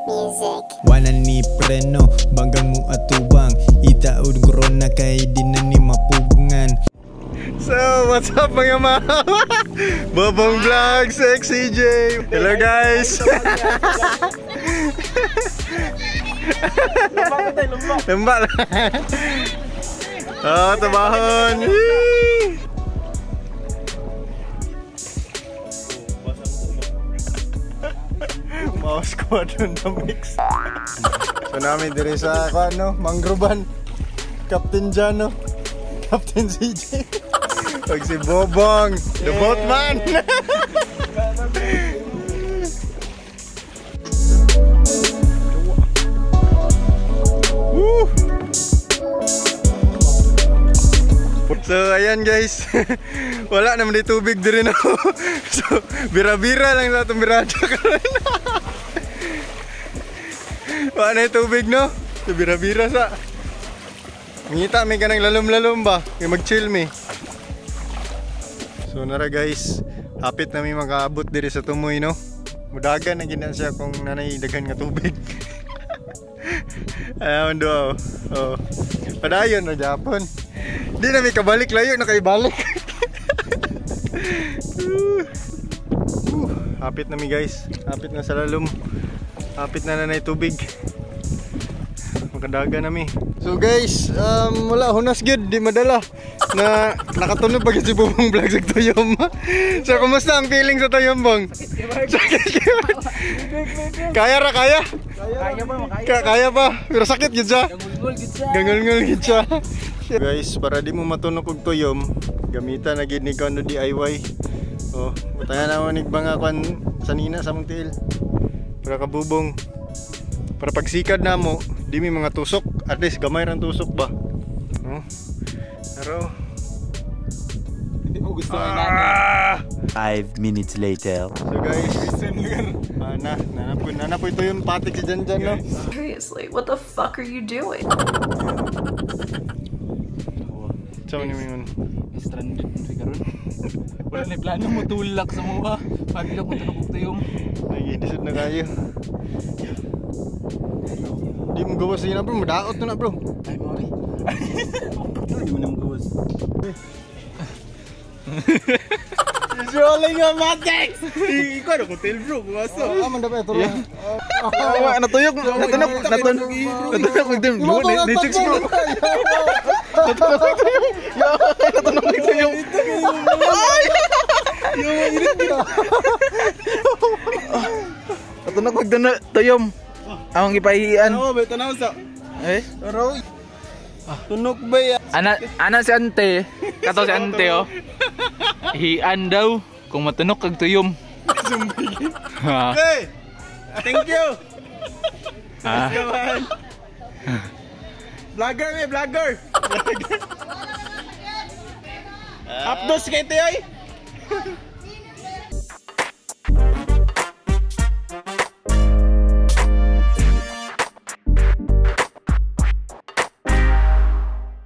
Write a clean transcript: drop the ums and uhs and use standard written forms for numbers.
music. Wanan ni preno, banggang mo atubang. Itaod corona kay di na ni mapugungan. So, what's up mga mama? Bobong Vlog, Sexy J. Hello guys. Lembak lah. Oh, tabahon. Mau squadron na mix. So namin diri sa ano, Mangroban. Captain Jano, Captain CJ. Pag si Bobong, the boatman. So ayan guys. Wala naman di tubig diri na. So bira-bira lang sa itong birada karon. Wala na yung tubig no. So bira-bira sa. Ngita may kanang lalom-lalom ba? May mag-chill mi. So nara guys, hapit na may makaabot diri sa tumoy no. Mudagan na gina siya kung nanay daghan nga tubig. Ayun do. Oh. Padayon na Japon. Di na may kabalik layo na kay balik. Hapit na mi guys. Hapit na sa lalom. Hapit na nanay tubig. Makadaga na mi. So guys, wala hunas good, di madala. Na nakatunog pag si Bobong Vlog sa Toyom. So kumusta ang feeling sa Toyom bang? Sakit. Kaya ra kaya? Kaya ba makaya? Kaya pa, pero sakit gid siya. Gangul-ngul gid siya. Guys, para di mo matunog og Toyom, gamitan na gid ni kano DIY. Oh, butayan na mo nig mga kwan sanina sa mong tiil. Para kabubong. Para pagsikad na mo, di may mga tusok. At least gamay rang tusok ba. Oh. Pero hindi mo gusto na 5 minutes later. So guys, nanapoy ito yung patik si Janjan no? Seriously, what the fuck are you doing? Saan mo yun? Stranded mo karon. Wala na plano mo tulak sa mga pagilak mo tanong kong tuyong. Naginisod na kayo. Di mo gawas yun na bro, madaot na bro. Ay mori. Hindi mo na magawas. Usually nga Matex! Ikaw na hotel bro, kumaso. Aman dapat ito rin. Natuyok, natunog magdim. Ditix bro. Natunog magtuyok. Natunog magtuyom. Amang ipahian. Oo, may tanaw sa. Eh? Pero tunog ba yan? Ana si ante. Kato si ante oh. Hian daw kung matunog kag tuyom. Sumbigin. Hey! Thank you! Ah. Vlogger may vlogger! Updos kay Tioy!